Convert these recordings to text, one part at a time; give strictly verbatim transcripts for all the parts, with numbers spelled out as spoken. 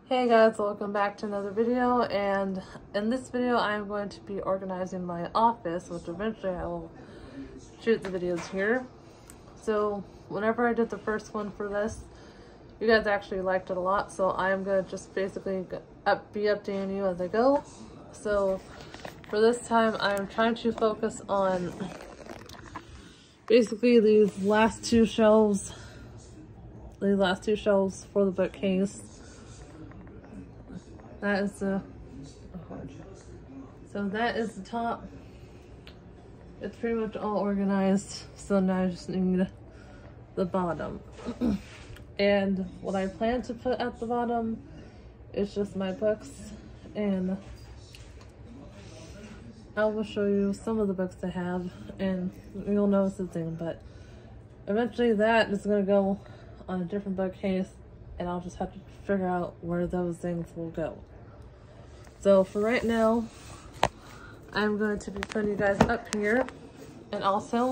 Hey guys, welcome back to another video, and in this video I'm going to be organizing my office, which eventually I will shoot the videos here. So whenever I did the first one for this, you guys actually liked it a lot, so I'm going to just basically up, be updating you as I go. So for this time I'm trying to focus on basically these last two shelves, these last two shelves for the bookcase. That is the, so that is the top. It's pretty much all organized, so now I just need the bottom. And what I plan to put at the bottom is just my books, and I will show you some of the books I have, and you'll notice the thing, but eventually that is going to go on a different bookcase, and I'll just have to figure out where those things will go. So for right now, I'm going to be putting you guys up here. And also,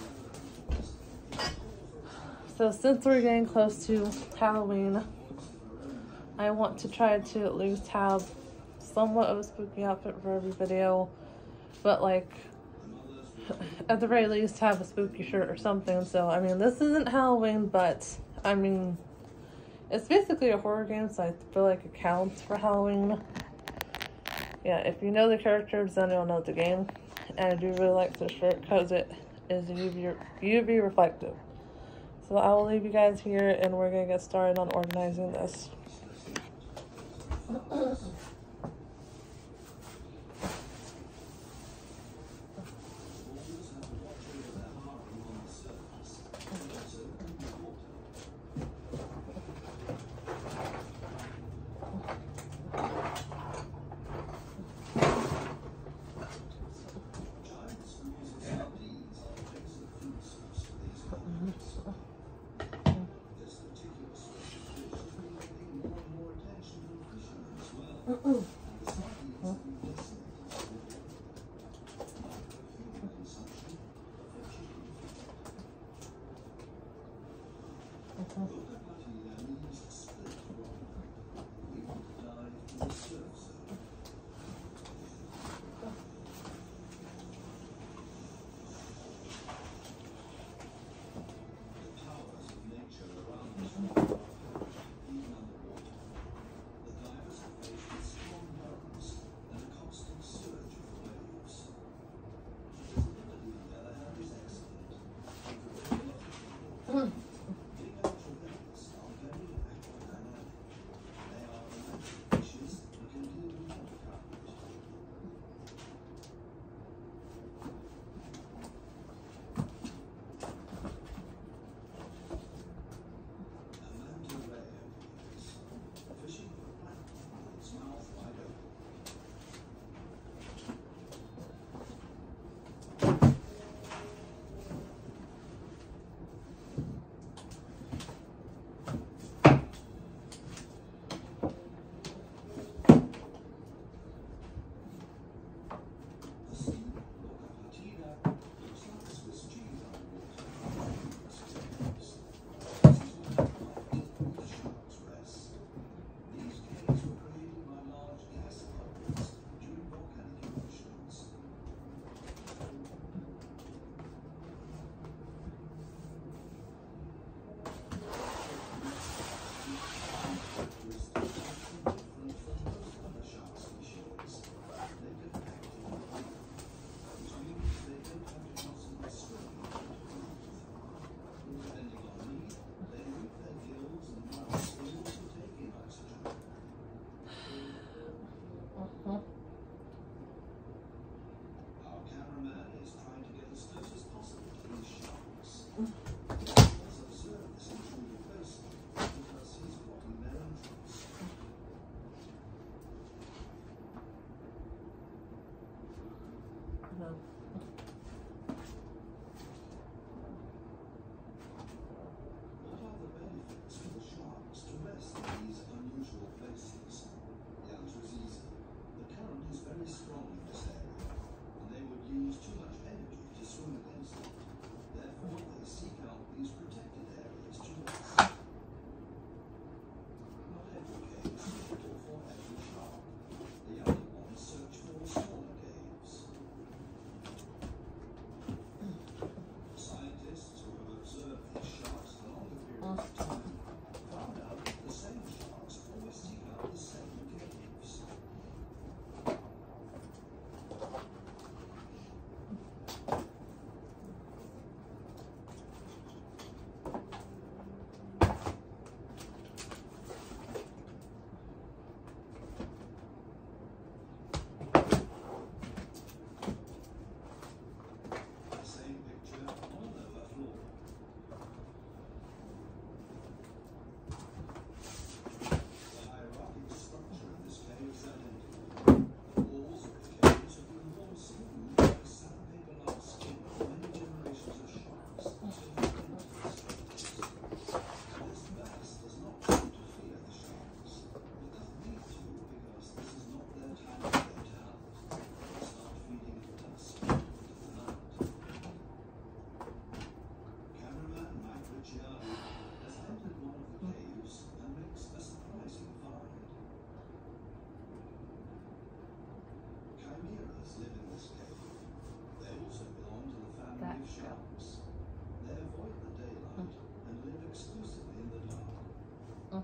so since we're getting close to Halloween, I want to try to at least have somewhat of a spooky outfit for every video, but like at the very least have a spooky shirt or something. So I mean, this isn't Halloween, but I mean, it's basically a horror game, so I feel like it counts for Halloween. Yeah, if you know the characters, then you'll know the game. And I do really like this shirt because it is U V, U V reflective. So I will leave you guys here, and we're going to get started on organizing this. Mm-mm.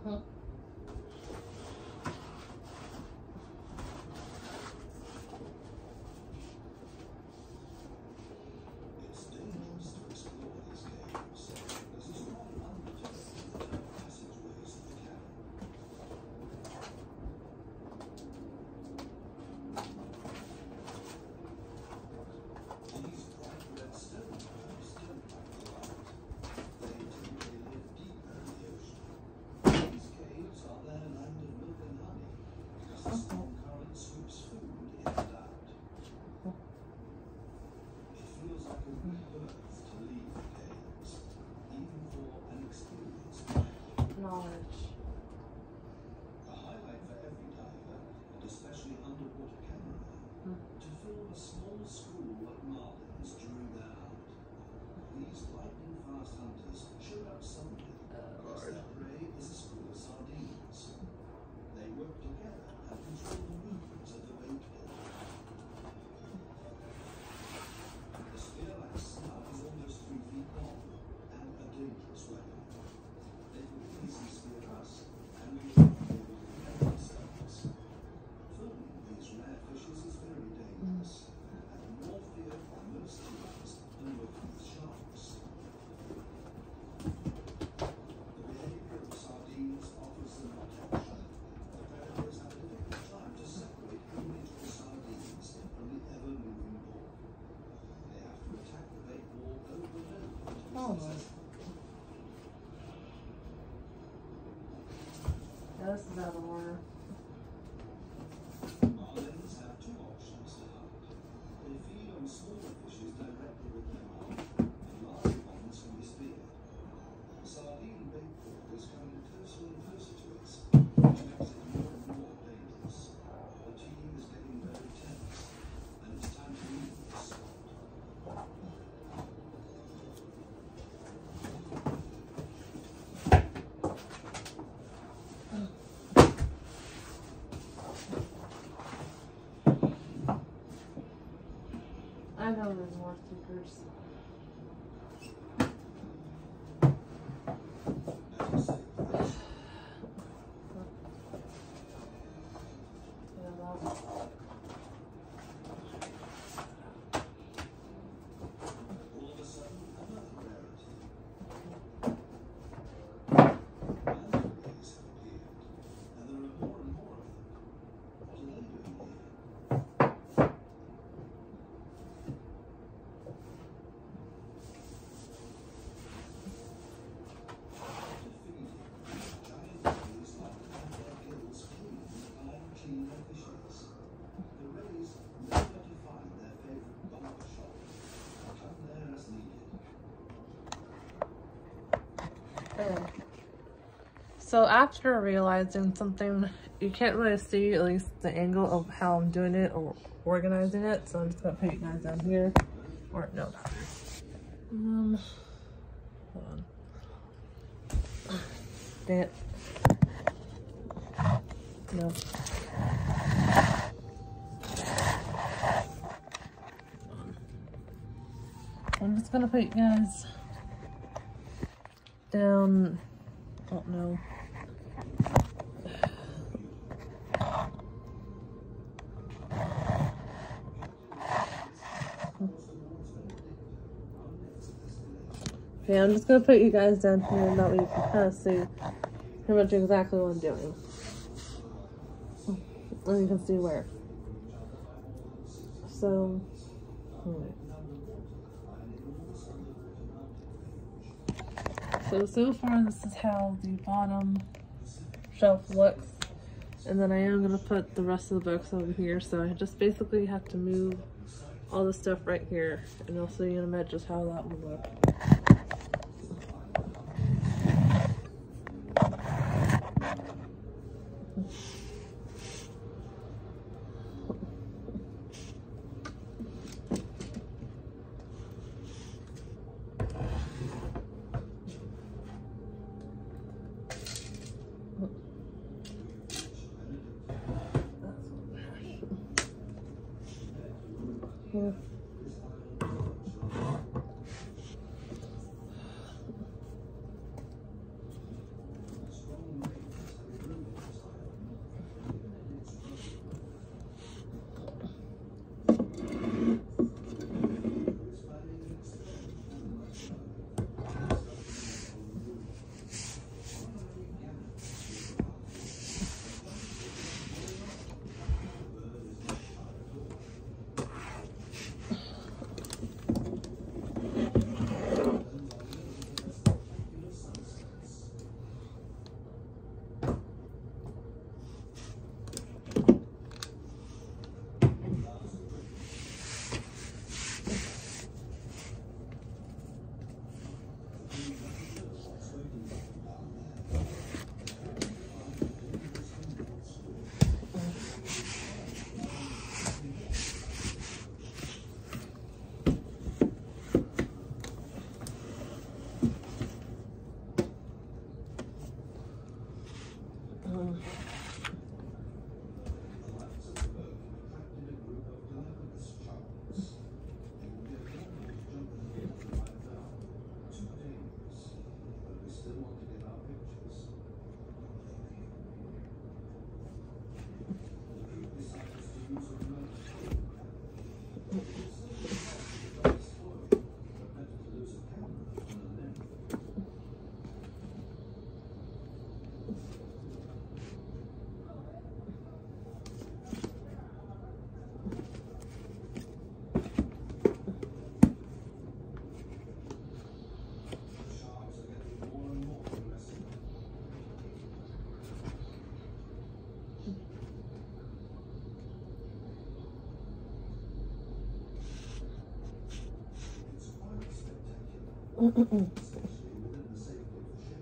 Mm-hmm. Knowledge. A highlight for every diver, and especially underwater cameraman, Hmm. to film a small school at Marlins during their hunt. These lightning-fast hunters showed up suddenly because their prey is a school of sardines. They work together and control the movements of the bait pit. The spear-like snout is almost three feet long and a dangerous weapon. They could easily spear us, and we would not be able to defend ourselves. Filming these rare fishes is very dangerous, and more feared by most humans than working with sharks. The behavior of sardines offers them protection. The predators have a difficult time to separate individual sardines from the ever-moving ball. They have to attack the bait ball over and over to be Oh. successful. Yeah, this is out of order. Marlins have two options to hunt. They feed on smaller fishes directly with their mouth, and larger ones can be speared. The sardine bait ball is coming closer and closer to us, which makes it more and more dangerous. The team is getting very tense, and it's time to leave this spot. I know there's more stickers. As you say, Yeah, that's all of a sudden, another rarity. Manta rays have appeared, and there are more and more of them. What are they doing here? After feeding, giant rays like to have their gills cleaned by cleaner fishes. The rays know where to find their favorite bunker shop and come there as needed. there. So after realizing something, you can't really see at least the angle of how I'm doing it or organizing it. So I'm just gonna put you guys down here. Or no. Um hold on. Dang it. No. I'm just gonna put you guys down. Oh no. Okay, I'm just gonna put you guys down here and that way you can kind of see pretty much exactly what I'm doing. And you can see where. So, hmm. So, so far this is how the bottom shelf looks. And then I am going to put the rest of the books over here. So I just basically have to move all the stuff right here. And I'll see you in a minute just how that will look. Yeah. especially within the safety of the ship.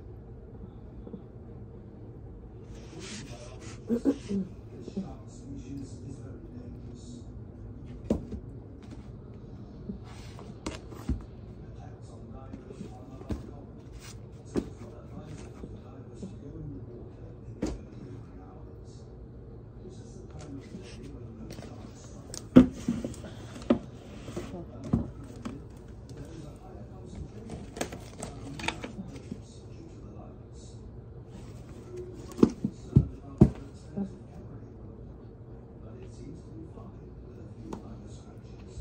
This shark species is very dangerous. Attacks on divers are not uncommon, so it's not advisable for divers to go in the water in the early evening hours. This is the time of day when most sharks strike. There is a higher concentration of sharks around the islands due to the lights. Concerned about their expensive carrying load, but it seems to be fine with a few minor scratches.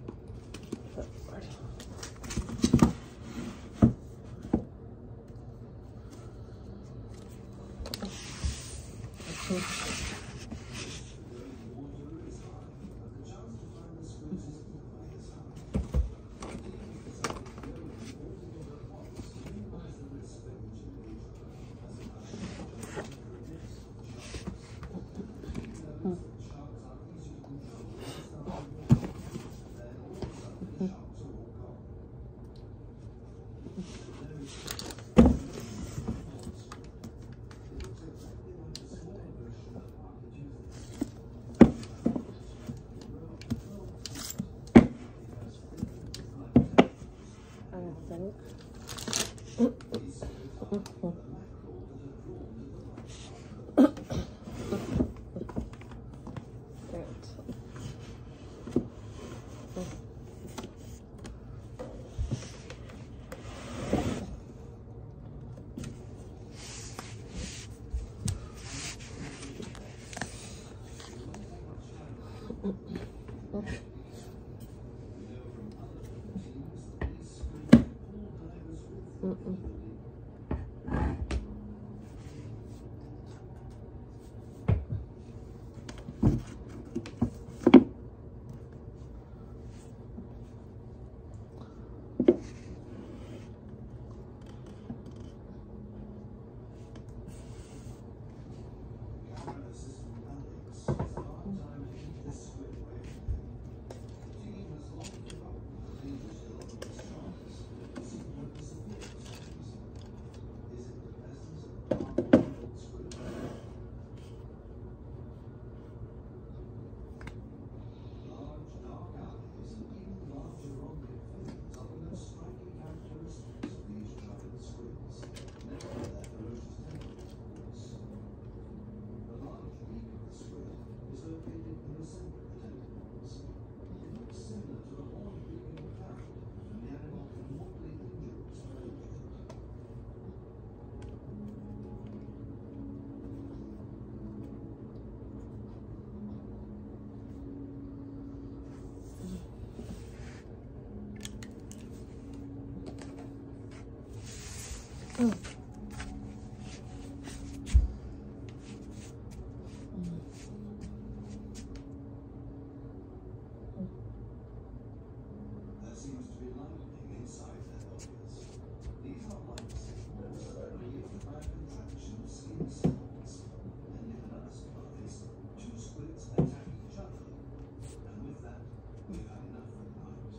There seems to be lightning inside their bodies. These are lights caused only by a contraction of skin cells. And in another surprise, two squids attack each other. And with that, we've had enough for the night.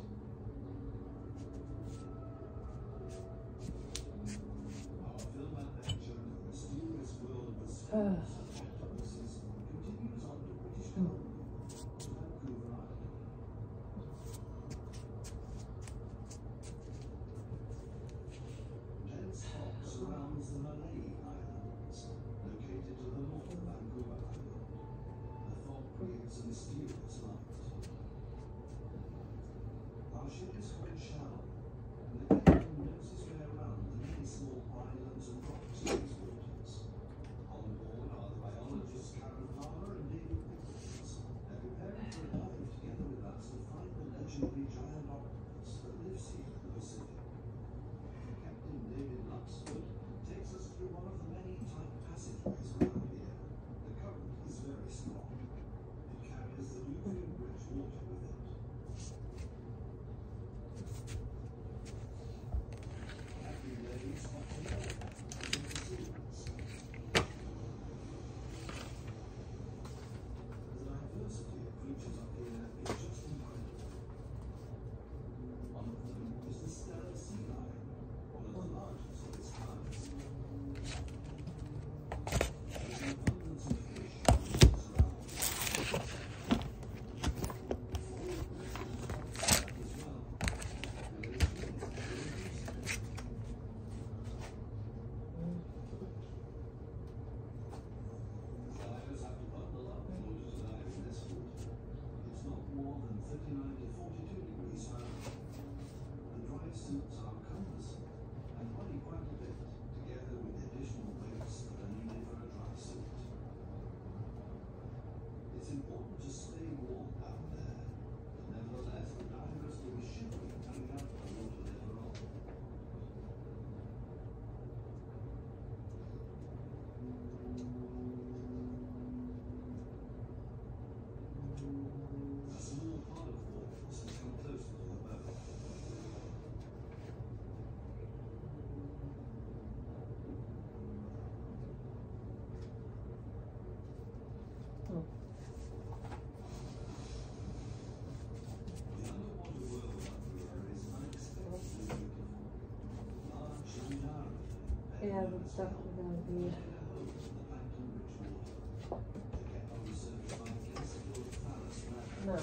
Our film adventure in the mysterious world of the spirits and octopuses continues on to British Columbia, to Vancouver Island. Dense fog surrounds the Malay Islands, located to the north of Vancouver Island. The fog creates a mysterious light. Our ship is quite shallow, and the captain knows his way around the many small islands and rocks in these waters. On board are the biologists Karen Farmer and David Pickles. They're preparing for a dive together with us to find the legendary giant octopus that lives here in the Pacific. Captain David Luxford takes us through one of the many tight passageways around here. The current is very strong. It carries the Luvian Bridge water with it. important to stay warm down there. Nevertheless, the divers will be shivering coming out of the water later on. A small part of the force has come closer to the boat. The underwater world up here is unexpectedly beautiful. Large and narrow. Yeah, that's definitely gonna be. No.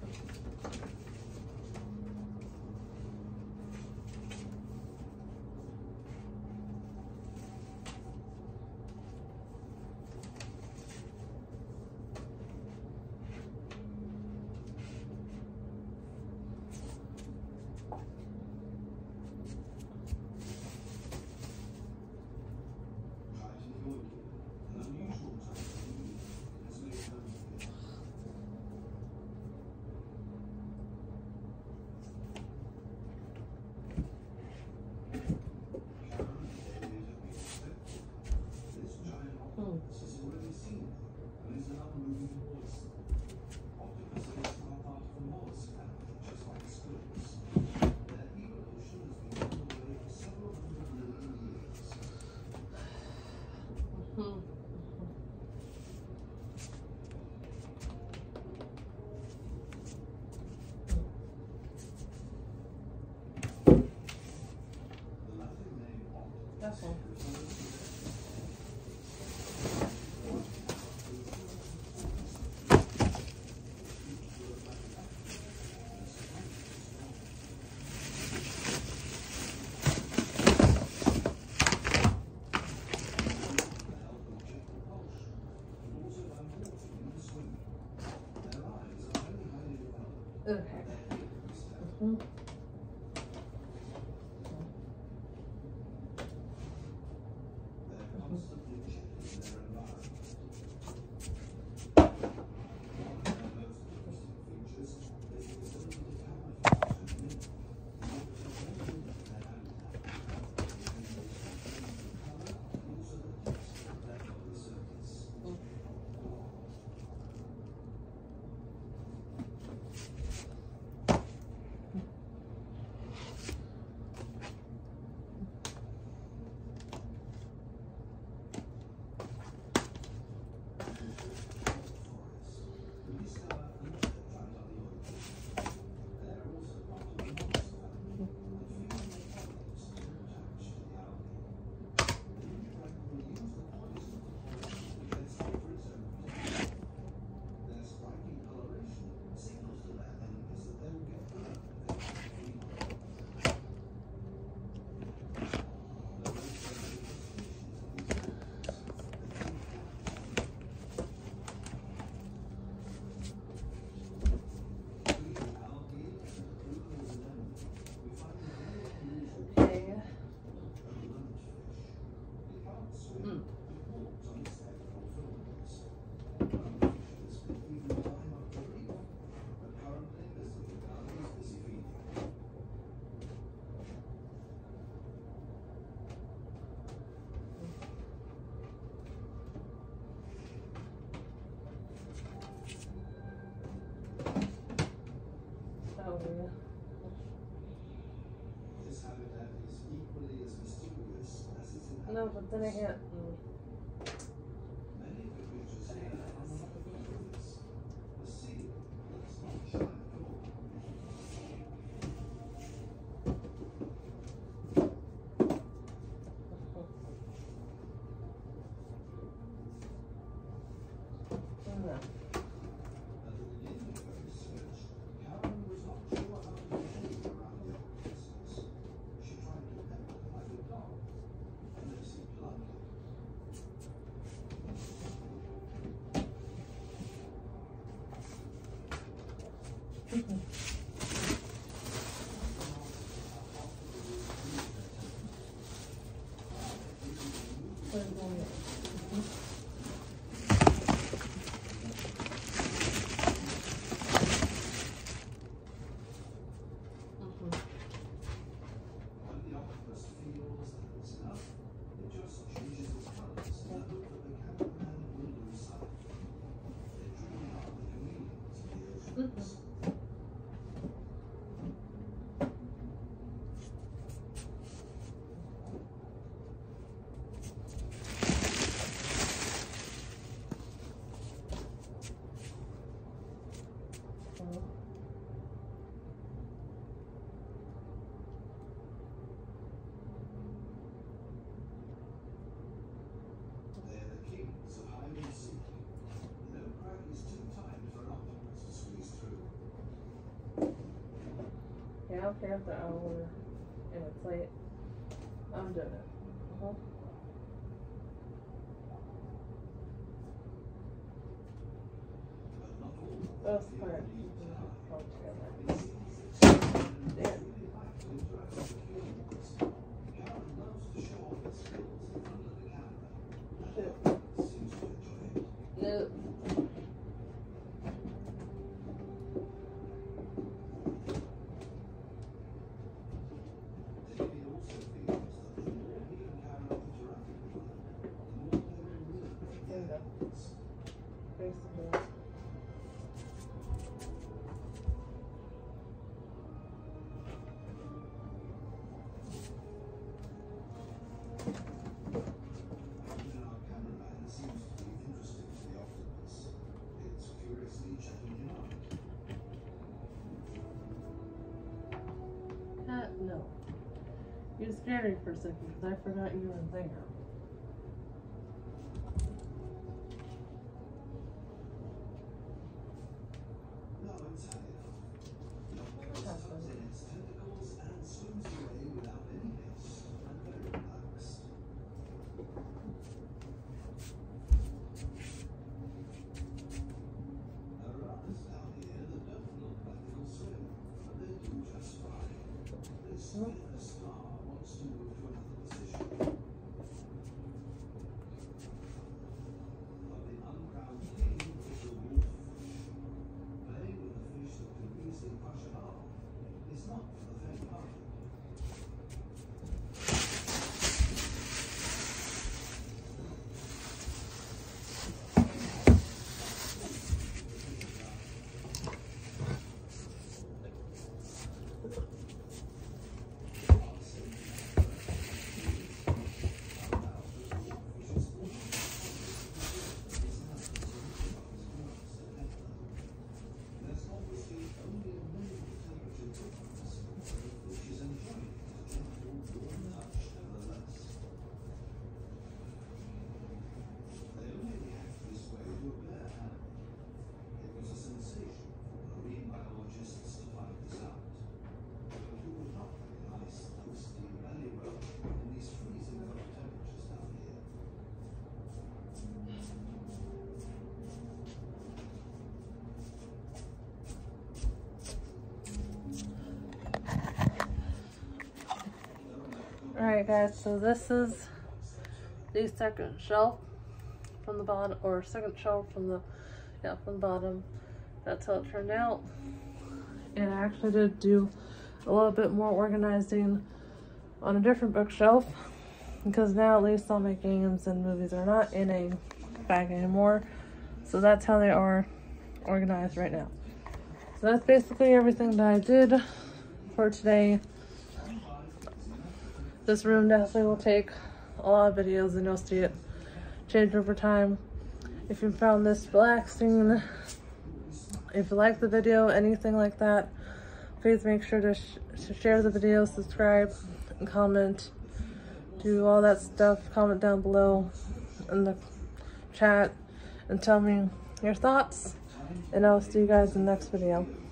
That's all. Okay. Mm-hmm. This habitat is equally as mysterious as its inhabitants. No, but then I can't. Mm. Many of the creatures here are unfamiliars. The sea does not shine at all. No. At the beginning of her research, Karen was not sure how to behave around the organisms. She tried to pet them like a dog, and they seemed to like it. systems. They're the kings of hide and seek. No crack is too tight for an octopus to squeeze through. Yeah, I don't care if the hour and it's late. I'm doing it. Uh-huh. But not all of That's them part. feel the need to hide. All together. It seems that Yeah. really like to interact with humans. Karen loves to show off her skills in front of the camera. And Shit. everyone seems to enjoy it. Nope. Davey also feels that the more he and Karen interact with one another, the more they will learn from There you their go. efforts. Basically. Even our cameraman seems to be interested in the octopus. It's curiously checking him out. Cat, no. You scared me for a second because I forgot you were there. No, it's had enough. The octopus tucks in its tentacles and swims away without any haste and very relaxed. There are others down here that don't look like they'll swim, but they do just fine. This little star wants to move to another position. But the uncrowned king is a wolffish. Playing with a fish that can easily crush an arm is not for the faint-hearted. There's obviously only a minimal temperature difference, which is enjoying a gentle, warm touch nevertheless. They only react this way to a bare animal. It was a sensation for marine biologists to find this out. But who would not like a nice, toasty belly rub in these freezing cold temperatures down here? Alright guys, so this is the second shelf from the bottom, or second shelf from the, yeah, from the bottom. That's how it turned out. And I actually did do a little bit more organizing on a different bookshelf, because now at least all my games and movies are not in a bag anymore. So that's how they are organized right now. So that's basically everything that I did for today. This room definitely will take a lot of videos and you'll see it change over time. If you found this relaxing, if you like the video, anything like that, please make sure to, sh to share the video, subscribe, and comment. Do all that stuff. Comment down below in the chat and tell me your thoughts. And I'll see you guys in the next video.